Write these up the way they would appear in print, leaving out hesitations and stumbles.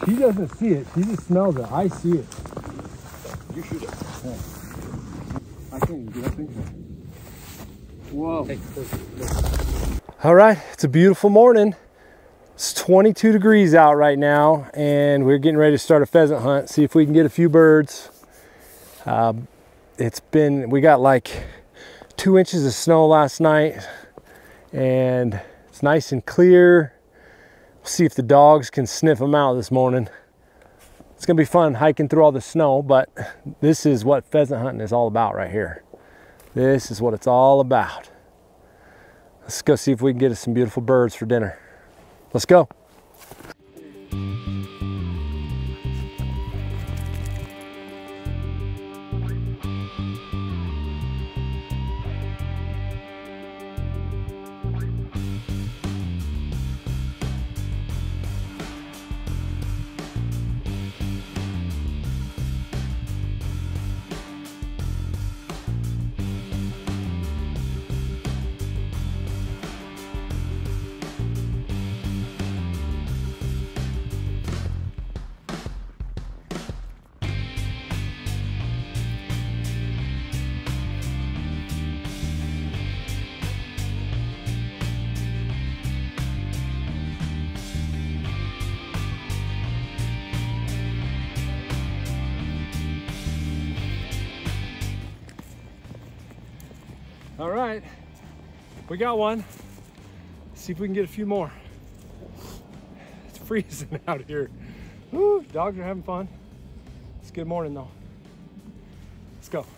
He doesn't see it. He just smells it. I see it. You shoot it. Yeah. I can't even get up in here. Whoa. Hey, all right, it's a beautiful morning. It's 22 degrees out right now, and we're getting ready to start a pheasant hunt, see if we can get a few birds. We got like 2 inches of snow last night, and it's nice and clear. We'll see if the dogs can sniff them out this morning. It's gonna be fun hiking through all the snow, but this is what pheasant hunting is all about right here. This is what it's all about. Let's go see if we can get us some beautiful birds for dinner. Let's go. All right, we got one. Let's see if we can get a few more. It's freezing out here. Woo, dogs are having fun. It's a good morning though. Let's go.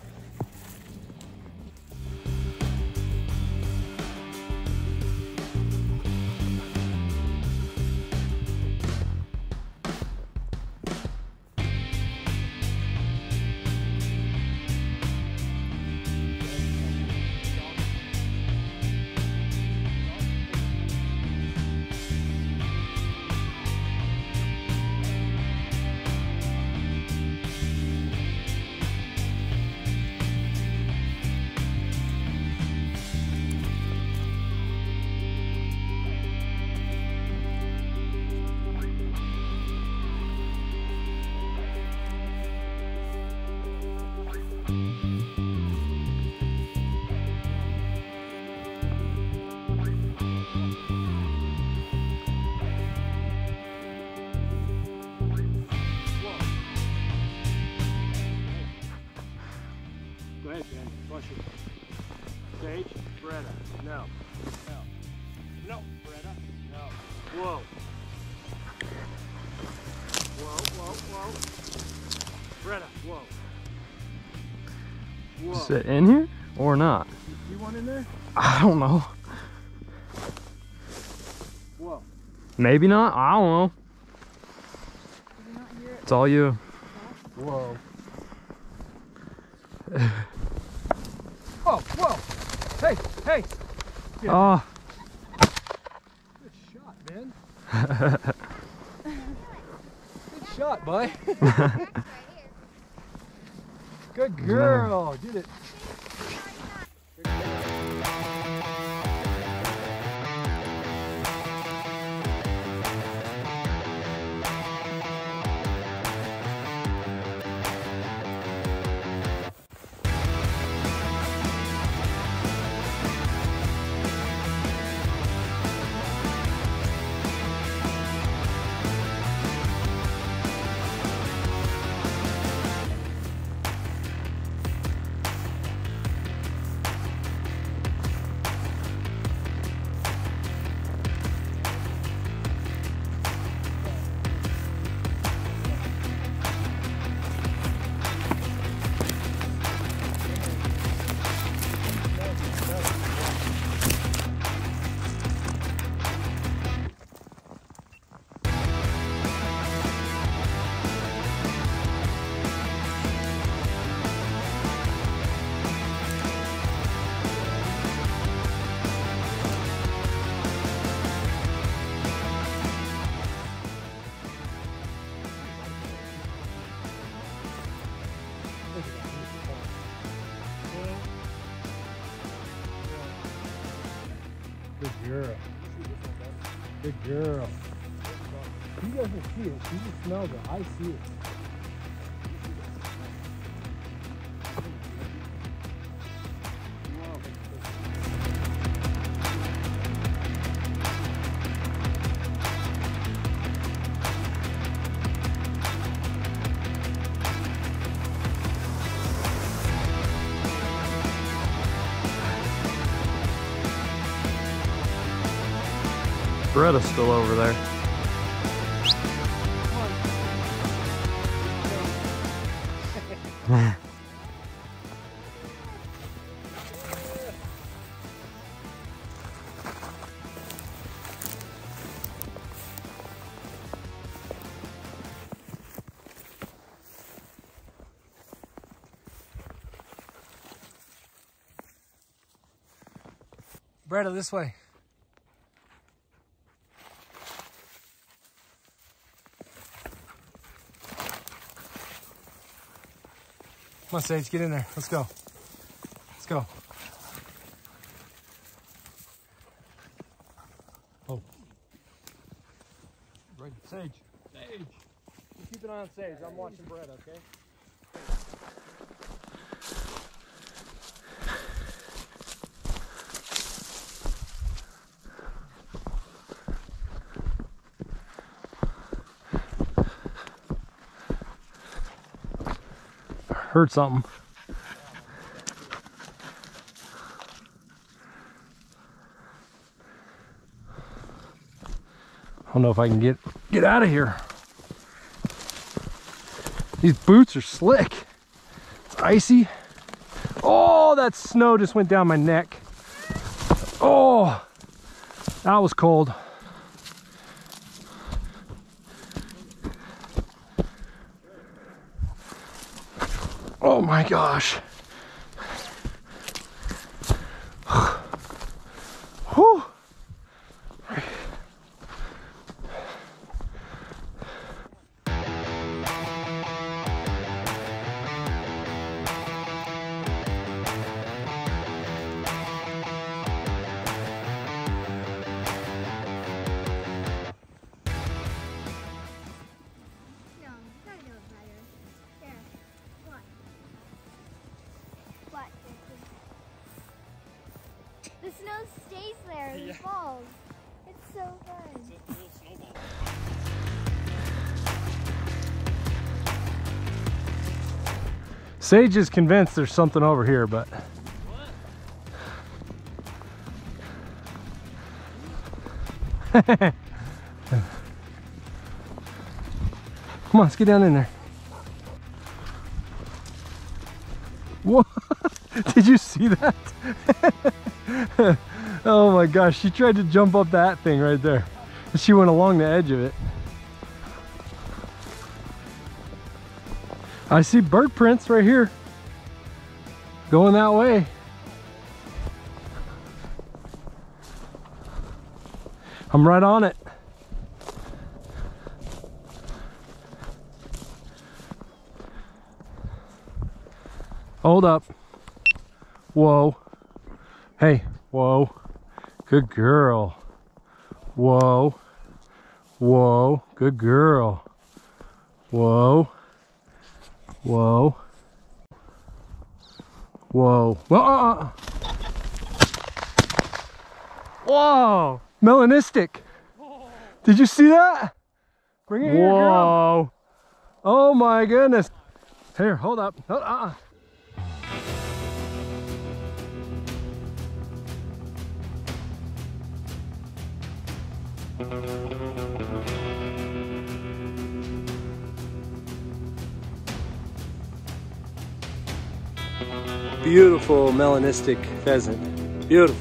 Go ahead, Ben. Flush it. Sage, Bretta. No. No. No, Bretta. No. Whoa. Whoa, whoa, whoa. Bretta, whoa. Whoa. Is it in here or not? You see one in there? I don't know. Whoa. Maybe not. I don't know. It's all you. Whoa. Oh, whoa. Hey, hey. Yeah. Oh. Good shot, man. Good shot, boy. Good girl. Did it. Good girl. Good girl. You doesn't see it. She just smells it. I see it. Beretta's still over there. Bretta, this way. Come on, Sage, get in there. Let's go. Let's go. Oh. Right. Sage. Sage. You keep an eye on Sage. I'm watching Bretta, okay? Heard something. I don't know if I can get out of here. These boots are slick. It's icy. Oh, that snow just went down my neck. Oh, that was cold. Oh my gosh. Whew. The snow stays there and falls. It's so fun. Sage is convinced there's something over here, but... Come on, let's get down in there. What? Did you see that? Oh my gosh, she tried to jump up that thing right there. She went along the edge of it. I see bird prints right here. Going that way. I'm right on it. Hold up. Whoa. Hey, whoa. Good girl. Whoa. Whoa. Good girl. Whoa. Whoa. Whoa. Whoa. Whoa. Melanistic. Did you see that? Bring it here, girl. Oh my goodness. Here, hold up. Beautiful melanistic pheasant. Beautiful.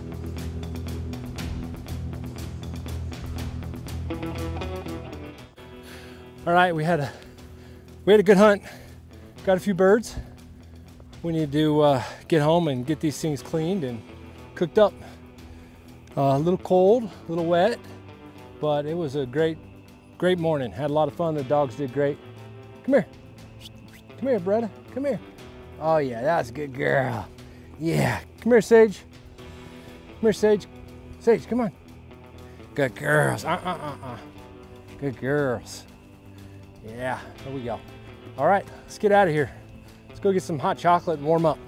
All right, we had a good hunt. Got a few birds. We need to get home and get these things cleaned and cooked up. A little cold, a little wet, but it was a great morning. Had a lot of fun. The dogs did great. Come here. Come here, Bretta. Come here. Oh yeah, that's a good girl. Yeah. Come here, Sage. Come here, Sage. Sage, come on. Good girls. Good girls. Yeah, there we go. All right, let's get out of here. Let's go get some hot chocolate and warm up.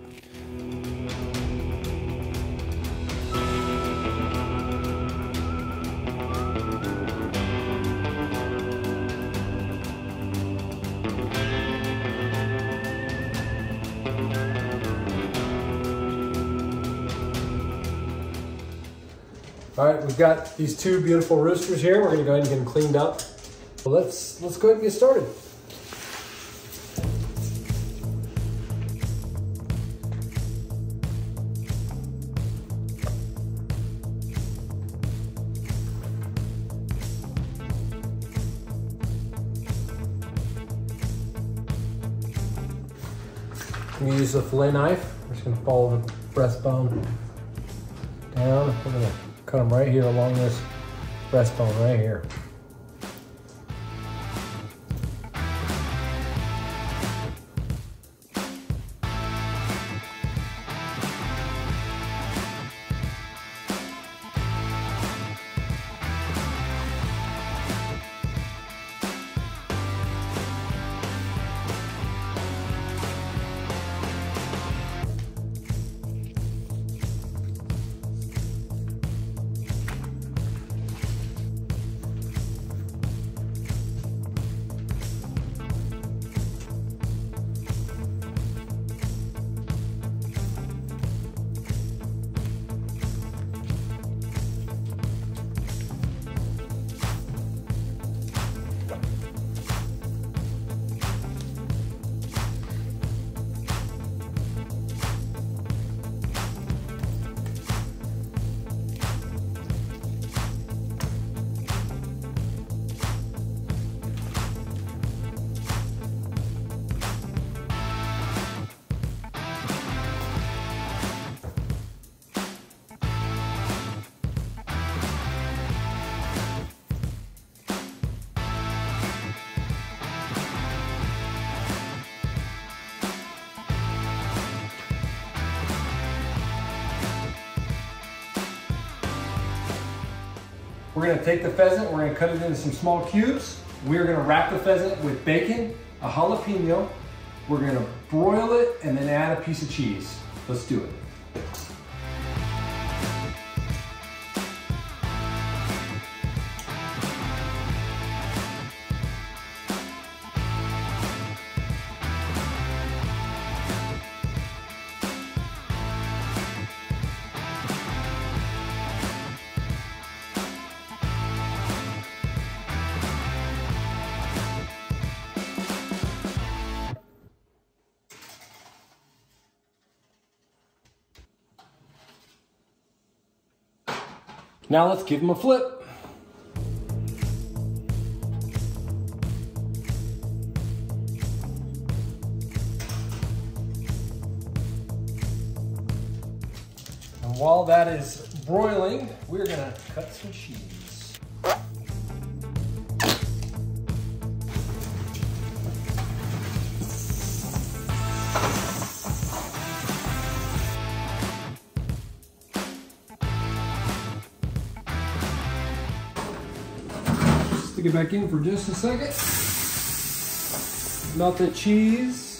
All right, we've got these two beautiful roosters here. We're gonna go ahead and get them cleaned up. So let's go ahead and get started. I'm gonna use the fillet knife. We're just gonna follow the breastbone down. We're gonna cut them right here along this breastbone right here. We're gonna take the pheasant, we're gonna cut it into some small cubes. We're gonna wrap the pheasant with bacon, a jalapeno. We're gonna broil it and then add a piece of cheese. Let's do it. Now let's give them a flip. And while that is broiling, we're gonna cut some cheese. Stick it back in for just a second. Melt the cheese.